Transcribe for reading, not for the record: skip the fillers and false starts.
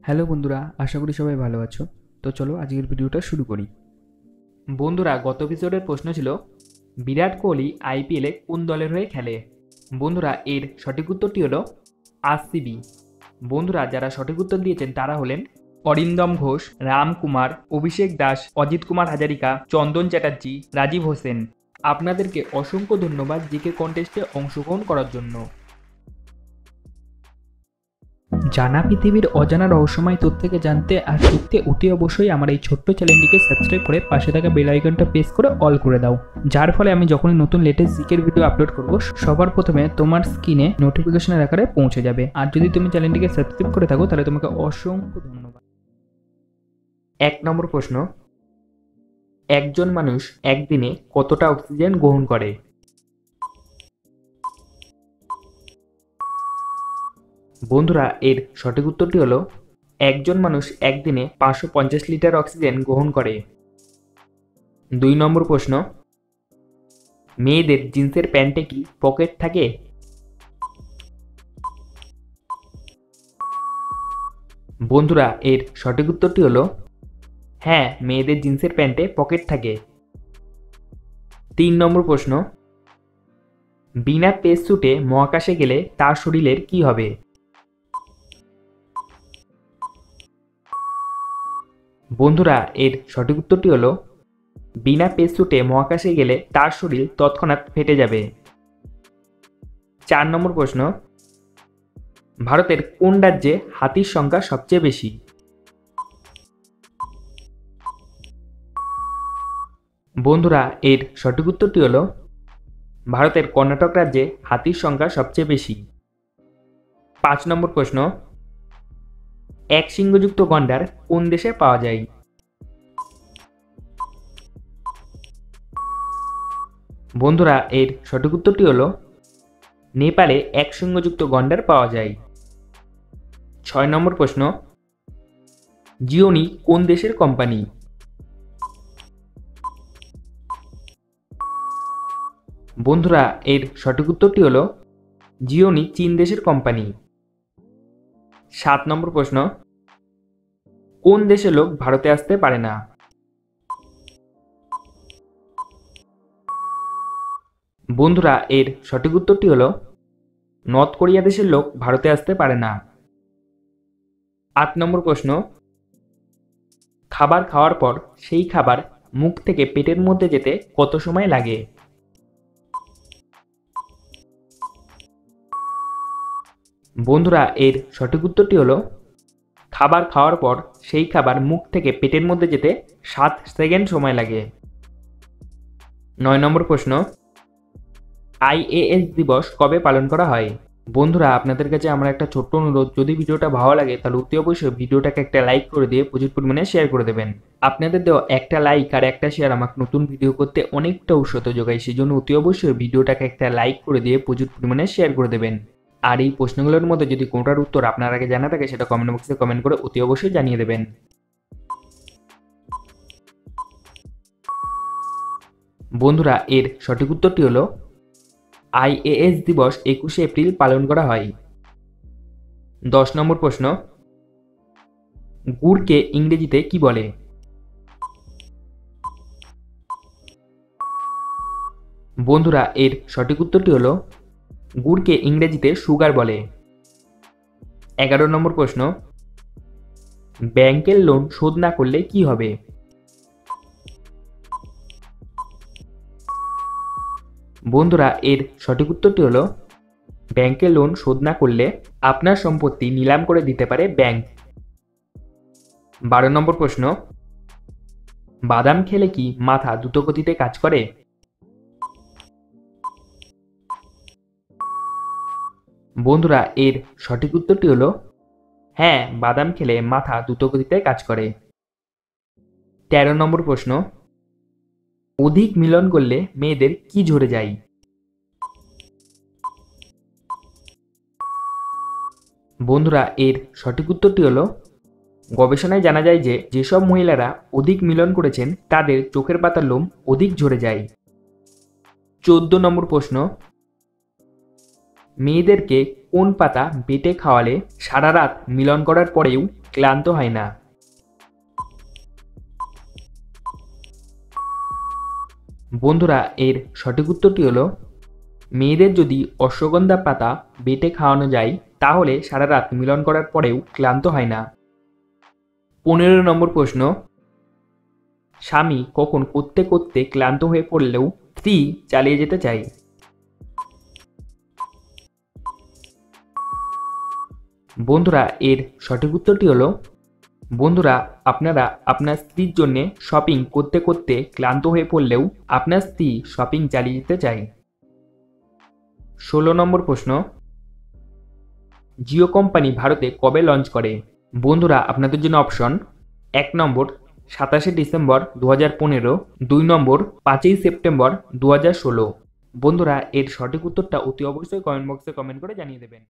Hello বন্ধুরা, আশা করি সবাই ভালো আছো। তো চলো আজকের ভিডিওটা শুরু করি। বন্ধুরা, গত এপিসোডের প্রশ্ন ছিল বিরাট কোহলি আইপিএলে কোন দলের হয়ে খেলে। বন্ধুরা, এর সঠিক উত্তরটি হলো আরসিবি। বন্ধুরা, যারা সঠিক উত্তর দিয়েছেন তারা হলেন অরিন্দম ঘোষ, রাম কুমার, অভিষেক দাস, অজিত কুমার হাজারিকা, চন্দন চ্যাটার্জি, রাজীব হোসেন। আপনাদেরকে অসংখ্য ধন্যবাদ জিকে কন্টেস্টে অংশগ্রহণ করার জন্য। জানা পৃথিবীর অজানা রহস্যময় তথ্যকে জানতে আর শিখতে অতি অবশ্যই আমার এই ছোট্ট চ্যানেলটিকে সাবস্ক্রাইব করে পাশে থাকা বেল আইকনটা প্রেস করে অল করে দাও, যার ফলে আমি যখনই নতুন লেটেস্ট জিকের ভিডিও আপলোড করব সবার প্রথমে তোমার স্ক্রিনে নোটিফিকেশনের আকারে পৌঁছে যাবে। আর যদি তুমি চ্যানেলটিকে সাবস্ক্রাইব করে থাকো তাহলে তোমাকে অসংখ্য ধন্যবাদ। 1 নম্বর প্রশ্ন, একজন মানুষ একদিনে কতটা অক্সিজেন গ্রহণ করে? বন্ধুরা, এর সঠিক উত্তরটি হলো একজন মানুষ একদিনে 550 লিটার অক্সিজেন গ্রহণ করে। 2 নম্বর প্রশ্ন, মেয়েদের জিন্সের প্যান্টে কি পকেট থাকে? বন্ধুরা, এর সঠিক উত্তরটি হলো হ্যাঁ, মেয়েদের জিন্সের প্যান্টে পকেট থাকে। 3 নম্বর প্রশ্ন, বিনা স্পেস স্যুটে মহাকাশে গেলে তার শরীরের কি হবে? বন্ধুরা, এর সঠিক উত্তরটি হলো বিনা স্পেস স্যুটে মহাকাশে গেলে তার শরীর তৎক্ষণাৎ ফেটে যাবে। 4 নম্বর প্রশ্ন, ভারতের কোন রাজ্যে হাতির সংখ্যা সবচেয়ে বেশি? বন্ধুরা, এর সঠিক উত্তরটি হলো ভারতের কর্ণাটক রাজ্যে হাতির সংখ্যা সবচেয়ে বেশি। 5 নম্বর প্রশ্ন, এক সিংহযুক্ত গন্ডার কোন দেশে পাওয়া যায়? বন্ধুরা, এর সঠিক উত্তরটি হলো নেপালে এক সিংহযুক্ত গন্ডার পাওয়া যায়। 6 নম্বর প্রশ্ন, জিওনি কোন দেশের কোম্পানি? বন্ধুরা, এর সঠিক উত্তরটি হলো জিওনি চীন দেশের কোম্পানি। 7 নম্বর প্রশ্ন, কোন দেশের লোক ভারতে আসতে পারে না? বন্ধুরা, এর সঠিক উত্তরটি হলো নর্থ কোরিয়া দেশের লোক ভারতে আসতে পারে না। 8 নম্বর প্রশ্ন, খাবার খাওয়ার পর সেই খাবার মুখ থেকে পেটের মধ্যে যেতে কত সময় লাগে? বন্ধুরা, এর সঠিক উত্তরটি হলো খাবার খাওয়ার পর সেই খাবার মুখ থেকে পেটের মধ্যে যেতে 7 সেকেন্ড সময় লাগে। 9 নম্বর প্রশ্ন, আইএএস দিবস কবে পালন করা হয়? বন্ধুরা, আপনাদের কাছে আমার একটা ছোট্ট অনুরোধ, যদি ভিডিওটা ভালো লাগে তাহলে অতি অবশ্যই ভিডিওটাকে একটা লাইক করে দিয়ে প্রচুর পরিমাণে শেয়ার করে দেবেন। আপনাদের দেওয়া একটা লাইক আর একটা শেয়ার আমাকে নতুন ভিডিও করতে অনেকটা উৎসাহ যোগায়, সেই জন্য অতি অবশ্যই ভিডিওটাকে একটা লাইক করে দিয়ে প্রচুর পরিমাণে শেয়ার করে দেবেন। আর এই প্রশ্নগুলোর মধ্যে যদি কোনটার উত্তর আপনার আগে জানা থাকে সেটা কমেন্ট বক্সে কমেন্ট করে অতি অবশ্যই জানিয়ে দেবেন। বন্ধুরা, এর সঠিক উত্তরটি হলো আইএএস দিবস 21শে এপ্রিল পালন করা হয়। 10 নম্বর প্রশ্ন, গুড়কে ইংরেজিতে কি বলে? বন্ধুরা, এর সঠিক উত্তরটি হলো গুড়কে ইংরেজিতে সুগার বলে। 11 নম্বর প্রশ্ন, ব্যাংকের লোন শোধ না করলে কি হবে? বন্ধুরা, এর সঠিক উত্তরটি হলো ব্যাংকের লোন শোধ না করলে আপনার সম্পত্তি নিলাম করে দিতে পারে ব্যাংক। 12 নম্বর প্রশ্ন, বাদাম খেলে কি মাথা দ্রুতগতিতে কাজ করে? বন্ধুরা, এর সঠিক উত্তরটি হলো হ্যাঁ, বাদাম খেলে মাথা দ্রুতগতিতে কাজ করে। 13 নম্বর প্রশ্ন, অধিক মিলন করলে মেয়েদের কি ঝরে যায়? বন্ধুরা, এর সঠিক উত্তরটি হলো গবেষণায় জানা যায় যে যেসব মহিলারা অধিক মিলন করেছেন তাদের চোখের পাতার লোম অধিক ঝরে যায়। 14 নম্বর প্রশ্ন, মেয়েদেরকে কোন পাতা বেটে খাওয়ালে সারা রাত মিলন করার পরেও ক্লান্ত হয় না। বন্ধুরা এর সঠিক উত্তরটি হলো মেয়েদের যদি অশ্বগন্ধা পাতা বেটে খাওয়ানো যায় তাহলে সারা রাত মিলন করার পরেও ক্লান্ত হয় না। 15 নম্বর প্রশ্ন, স্বামী কখন করতে করতে ক্লান্ত হয়ে পড়লেও স্ত্রী চালিয়ে যেতে চায়? বন্ধুরা এর সঠিক উত্তরটি হলো বন্ধুরা আপনারা আপনার স্ত্রীর জন্য শপিং করতে করতে ক্লান্ত হয়ে পড়লেও আপনার স্ত্রী শপিং চালিয়ে যেতে চায়। 16 নম্বর প্রশ্ন, জিও কোম্পানি ভারতে কবে লঞ্চ করে? বন্ধুরা আপনাদের জন্য অপশন: 1 নম্বর 27শে ডিসেম্বর 2015, 2 নম্বর 5ই সেপ্টেম্বর 2016। বন্ধুরা এর সঠিক উত্তরটা অতি অবশ্যই কমেন্ট বক্সে কমেন্ট করে জানিয়ে দেবেন।